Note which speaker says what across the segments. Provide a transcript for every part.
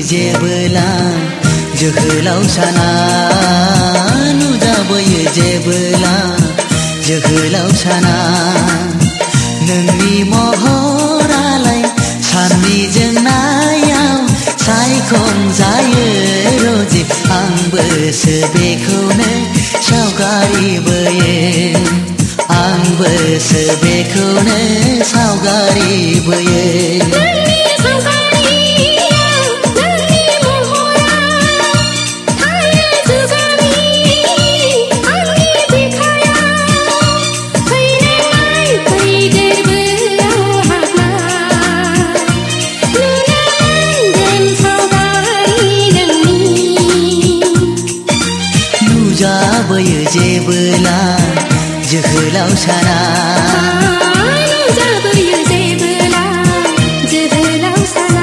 Speaker 1: जेबोला जोहोलाव साना नुजाबोयो जेबोला जोहोलाव साना नोंनि महरालाय साननि जोंनायाव सायखंजायो रजे आंबोसो बेखौनो सावगारि बोयो आंबोसो बेखौनो सावगारि बोयो नुजाबोयो जेबोला जोहोलाव साना
Speaker 2: नुजाबोयो जेबोला जोहोलाव साना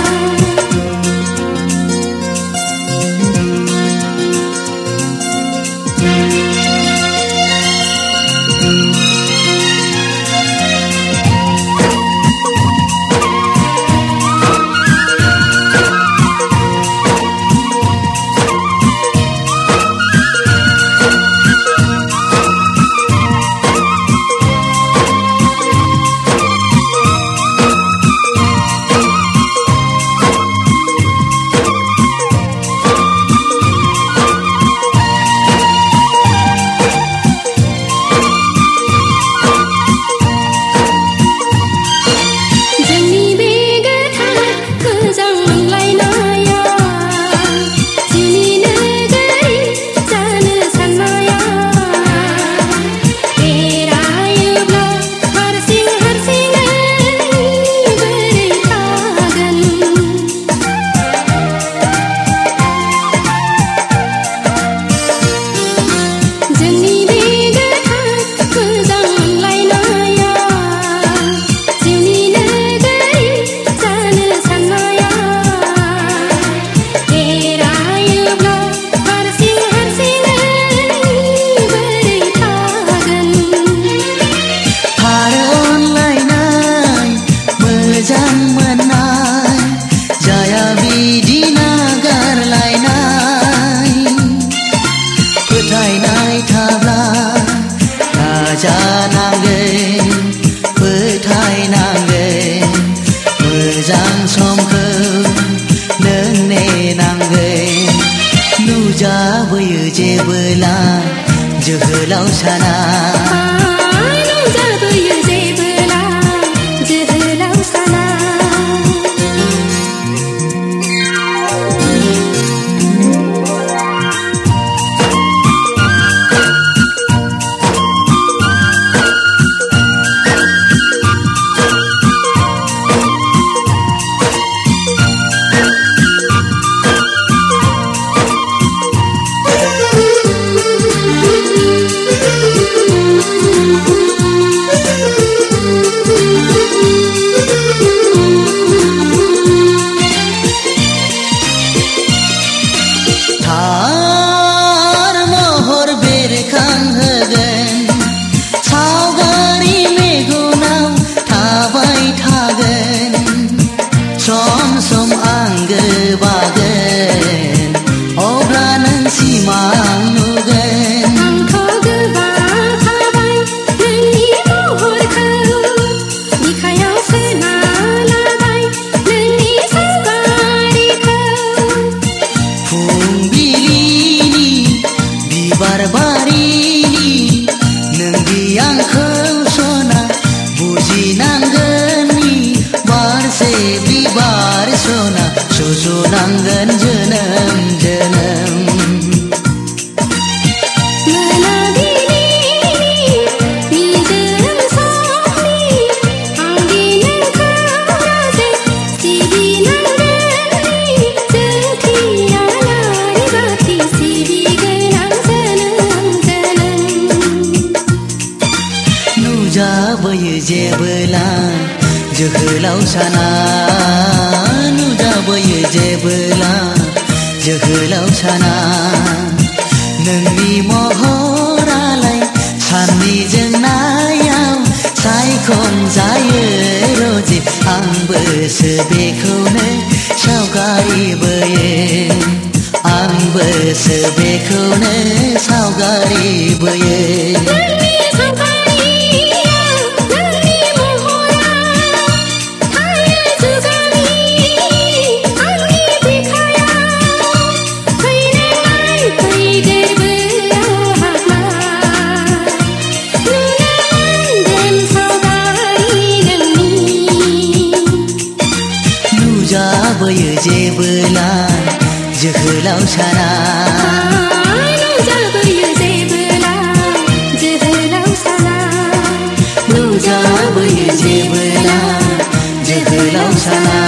Speaker 1: मोजां समखौ नों नेनांगोन नुजाबोयो जेबोला जोहोलाव साना
Speaker 2: नुजाबोयो जेबोला जोहोलाव साना
Speaker 1: सम सम आंगो बागोन अब्ला नों सिमां नुगोन
Speaker 2: आंखौ गोबां थाबाय नोंनि महरखौ बिखायाव सोना लाबाय नोंनि सावगारिखौ
Speaker 1: फुंबिलिनि बिबार बारिनि नोंदि आंखौ सना बुजिनांगोननि बारसे बिबार सना सुजुनांगोन जोनोम जोनोम नुजाबोयो जेबोला जोहोलाव साना नुजाबोयो जेबोला जोहोलाव साना नोंनि महरालाय साननि जोंनायाव सायखंजायो रजे आंबोसो बेखौनो सावगारि बोयो आंबो बेखौनो सावगारि बोयो
Speaker 2: नोंनि सावगारिया नोंनि महरा थायो जुगानि आंनि बिखायाव फैनाय फैदोबो आंहा नुनो मोनगोन सावगारि नोंनि
Speaker 1: नुजाबोयो जेबोला जोहोलाव साना
Speaker 2: नुजाबोयो जेबोला जोहोलाव साना
Speaker 1: नुजाबोयो जेबोला जोहोलाव साना